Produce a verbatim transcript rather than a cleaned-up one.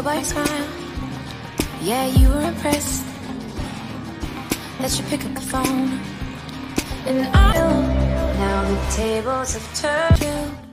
white smile. Yeah, you were impressed that you pick up the phone. And I know now the tables have turned.